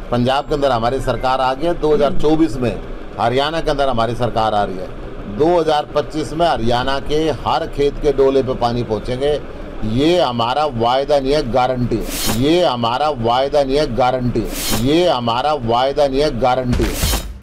पंजाब के अंदर हमारी सरकार आ गई है, 2024 में हरियाणा के अंदर हमारी सरकार आ रही है। 2025 में हरियाणा के हर खेत के डोले पे पानी पहुंचेंगे। ये हमारा वायदा नहीं है, गारंटी है। ये हमारा वायदा नहीं है, गारंटी है। ये हमारा वायदा नहीं है, गारंटी है।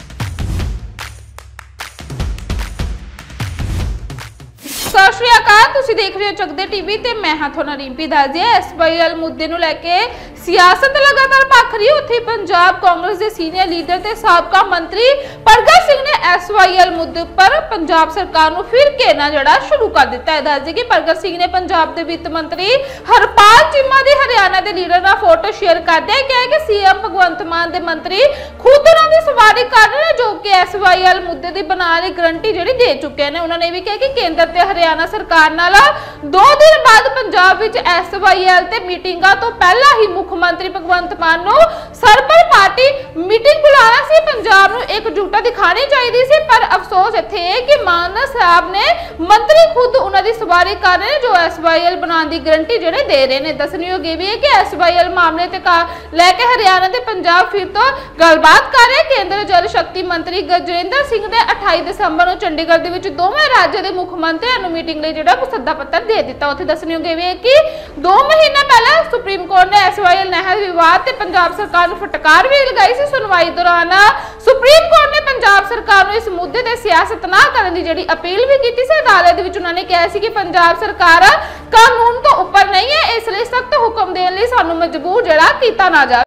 सत श्री अकाल, तुसी देख रहे हो चकदे टीवी ते मैं हां थोड़ा रिंपी दस दिया। SYL मुद्दे नूं लैके सियासत लगातार भख रही। उत्थे पंजाब कांग्रेस के सीनियर लीडर ते साबका मंत्री परगट सिंह ने SYL मुद्दे पर पंजाब सरकार नूं फिर घेरना जड़ा शुरू कर दिता है। दस दी कि परगट सिंह ने पंजाब के वित्त मंत्री हरपाल चीमा दी हरियाणा के लीडर नाल फोटो शेयर करदे कहा कि CM भगवंत मान दे मंत्री खुद उन्हां दी सवारी कर रहे हैं, जो कि SYL मुद्दे दी बनाने दी गारंटी जिहड़ी दे चुके हैं। उन्होंने भी कहा कि केंद्र ते हरियाणा सरकार नाल 2 दिन बाद पंजाब विच SYL ते मीटिंगां तो पहला ही मुख्यमंत्री भगवंत मान नूं सर्वर पार्टी मीटिंग बुलाना सी। पंजाब नूं एकजुटता दिखानी चाहिए सी, पर अफसोस इत्थे है कि मान साहब ने मंत्री खुद उन्हां दी सवारी कर रहे हैं, जो SYL बनाने दी गारंटी जिहड़े दे रहे हैं। दसणयोग ये भी है कि SYL मामले ते लैके हरियाणा ते पंजाब फिर तो गलबात कर रहे। केंद्र जल शक्ति मंत्री गजेंद्र सिंह ने 28 दिसंबर नूं चंडीगढ़ दे विच दोवें राज्यां दे मुख मंत्रियों नूं मीटिंग लई जिहड़ा सद्दा पत्र दे दिता। उत्थे दसणयोग ये भी है कि 2 महीने पहले सुप्रीम कोर्ट ने SYL नहर विवाद ते पंजाब सरकार नूं फटकार भी लगाई सी। सुनवाई दौरान सुप्रीम कोर्ट ने पंजाब सरकार नूं इस मुद्दे ते सियासत ना करन दी जिहड़ी अपील भी कीती सी। अदालत विच उन्होंने कहा सी कि पंजाब सरकार कानून तो ऊपर नहीं है, इसलिए सख्त हुक्म देने लई सानूं मजबूर जिहड़ा कीता ना जाए।